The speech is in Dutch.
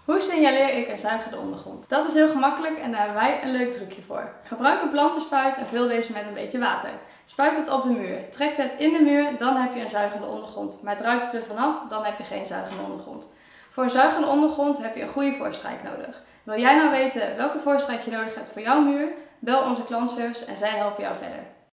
Hoe signaleer ik een zuigende ondergrond? Dat is heel gemakkelijk en daar hebben wij een leuk trucje voor. Gebruik een plantenspuit en vul deze met een beetje water. Spuit het op de muur. Trek het in de muur, dan heb je een zuigende ondergrond. Maar druipt het er vanaf, dan heb je geen zuigende ondergrond. Voor een zuigende ondergrond heb je een goede voorstrijk nodig. Wil jij nou weten welke voorstrijk je nodig hebt voor jouw muur? Bel onze klantservice en zij helpen jou verder.